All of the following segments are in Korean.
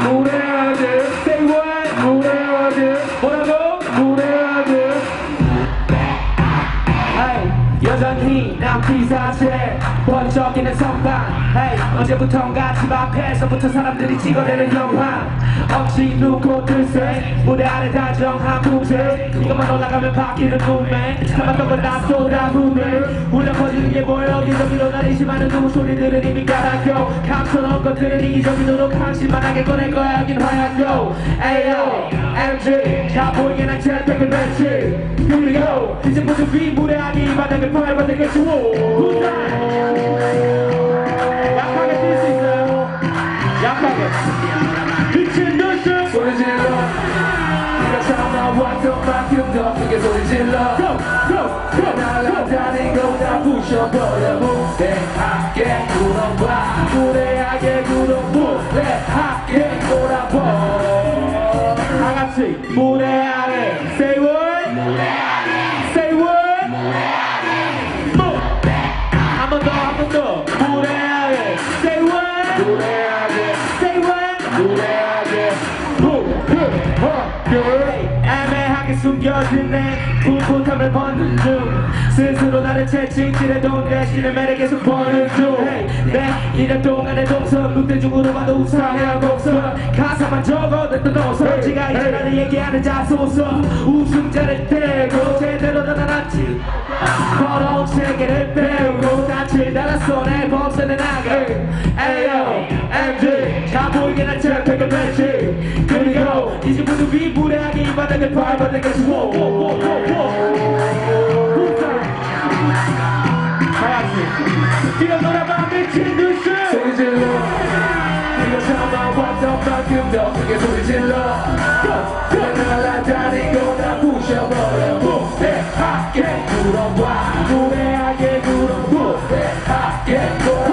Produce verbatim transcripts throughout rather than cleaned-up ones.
무례하게 say what 무례하게 뭐라고 무례하게 여전히 난 피사체 번쩍이는 선반 hey, 언제부턴가 집 앞에서부터 사람들이 찍어내는 영화 억지 누고 들새 무대 아래 다정한 무대 이것만 올라가면 바뀌는 눈매 참았던 건 다 쏟아부네 울려 퍼지는 게 보여 여기저기로 나리지만은 누구 소리들은 이미 깔았고 감춰놓은 것들은 이기적이도록 한심만하게 꺼낼 거야 여긴 화약고 에이요 엠지 다 보이게 난 jet팩을 뱉지 그리고 이제 모두 비무례하게 이 바닥을 밟아대게 주워 약하게 뛸 수 있어요 약하게 미친 듯이 소리 질러 네가 참아왔던 만큼 더 크게 소리 질러 Go! Go! Go! 날아다니고 다 부셔버려 무례하게 굴어봐 무례하게 굴어 무례하게 굴어봐 다같이 무례하게 Say what? 무례하게 Say what? 무례하게 한 번 더 한 번 더 무례하게 Say what? 무례하게 Say what? 무례하게 무례하게 애매하게 숨겨진 내 풋풋함을 벗는 중 스스로 나를 채찍질해 돈 대신에 매를 계속 버는 중 내 일 년 동안의 동선 롯데중으로 봐도 우상향 곡선 가사만 적어냈던 노선 지가 이제 나를 얘기하는 자소서 우승자를 떼고 제대로 나타났지 더러운 세계를 배우고 낯을 달아 손에 범선에 나가 에이요 엠지 다 보이게 난 jet팩을 뱉지 그리고 이제 모두 비무례하게 이 바닥을 밟아대겠지 네가 놀아봐 미친 듯이 소리 질러 네가 참아왔던 만큼 더 크게 소리 질러 날아다니고 다 부셔버려 무례하게 굴어봐 무례하게 굴어 무례하게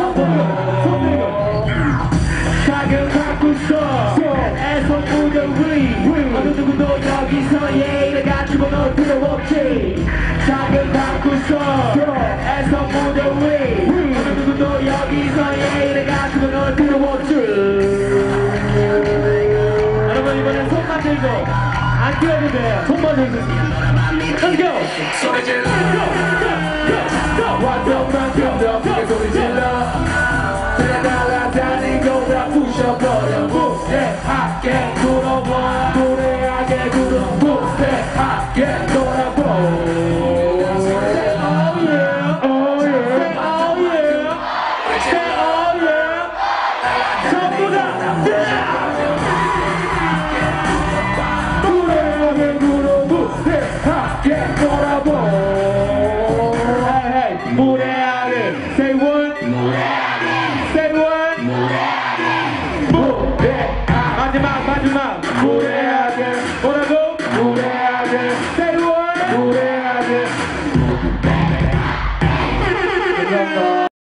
굴어봐 작은 방구석 에서 무대 위 어느 누구도 여기서 예의를 갖추고 널 필요 없지 작은 방구석 에서 무대 위 어느 누구도 여기서 예의를 갖추고 널 필요 없지 여러분 이번엔 손만 들고 안 뛰어도 돼요 손만 들고 Let's go! 소리 질러 Go! Go! Go! 왔던 만큼 더 크게 소리 질러 그냥 날아다니고 다 부셔버려 무례하게 굴어봐 무례하게 굴어 무례하게 돌아봐 무례하게 say what? 무례하게